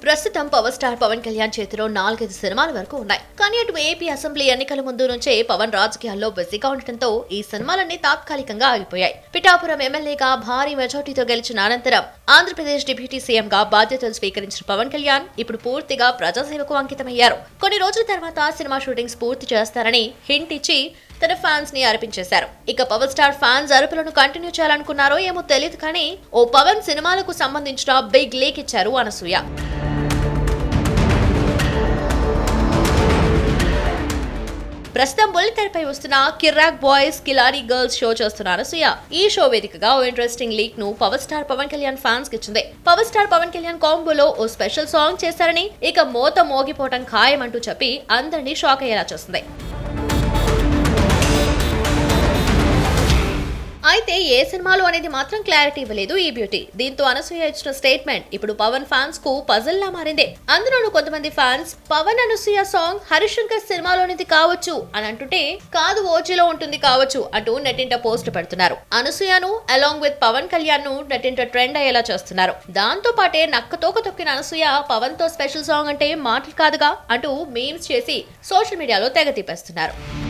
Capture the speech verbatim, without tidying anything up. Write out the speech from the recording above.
ప్రస్తుతం power star Pawan Kalyan చేతిలో నాలుగైదు సినిమాల వరకు ఉన్నాయి. కానీ అటు ఏపీ అసెంబ్లీ ఎన్నికల ముందు నుంచే పవన్ రాజకీయాల్లో బిజీగా ఉండటంతో ఈ సినిమాలన్నీ తాత్కాలికంగా ఆగిపోయాయి. పిఠాపురం ఎమ్మెల్యేగా భారీ మెజార్టీతో గెలిచిన అనంతరం ఆంధ్రప్రదేశ్ డిప్యూటీ సీఎం గా బాధ్యతలు స్వీకరించిన పవన్ కళ్యాణ్ ఇప్పుడు పూర్తిగా ప్రజాసేవకు అంకితమయ్యారు. కొన్ని రోజుల తర్వాత సినిమా షూటింగ్స్ పూర్తి చేస్తారని హింట్ ఇచ్చి తన ఫ్యాన్స్ ని అర్పించేశారు. ఇక పవర్ స్టార్ ఫ్యాన్స్ అరుపులను కంటిన్యూ చేయాలనుకున్నారో ఏమో తెలియదు, కానీ ఓ పవన్ సినిమాలకు సంబంధించిన బిగ్ లీక్ ఇచ్చారు అనసూయ. ప్రస్తుతం బుల్లితెరపై వస్తున్న Kirrak boys Khiladi girls show చేస్తున్న అనసూయ ఈ షో వేదికగా ఓ ఇంట్రెస్టింగ్ లీక్ ను power star Pawan Kalyan fans కి ఇచ్చింది. పవర్ స్టార్ పవన్ కళ్యాణ్ కాంబోలో ఓ స్పెషల్ సాంగ్ చేశారని, ఇక మోత మోగిపోవటం ఖాయం అంటూ చెప్పి అందరినీ షాక్ అయ్యేలా చేస్తుంది. అయితే ఏ సినిమాలు అనేది మాత్రం క్లారిటీ ఇవ్వలేదు ఈ బ్యూటీ. దీంతో అనసూయ ఇచ్చిన స్టేట్మెంట్ ఇప్పుడు పవన్ ఫ్యాన్స్ కు పజల్ లా మారింది. అందులోనూ కొంతమంది ఫ్యాన్స్ పవన్ అనసూయ సాంగ్ హరిశంకర్ సినిమాలోనిది కావచ్చు అని అంటుంటే, కాదు ఓజీలో ఉంటుంది కావచ్చు అంటూ నెట్టింట పోస్ట్ పెడుతున్నారు. అనసూయను అలాంగ్ విత్ పవన్ కళ్యాణ్ ను నెట్టింట ట్రెండ్ అయ్యేలా చేస్తున్నారు. దాంతో పాటే నక్కతోక తొక్కిన అనసూయ పవన్ తో స్పెషల్ సాంగ్ అంటే మాటలు కాదుగా అంటూ మీమ్స్ చేసి సోషల్ మీడియాలో తెగ తిప్పేస్తున్నారు.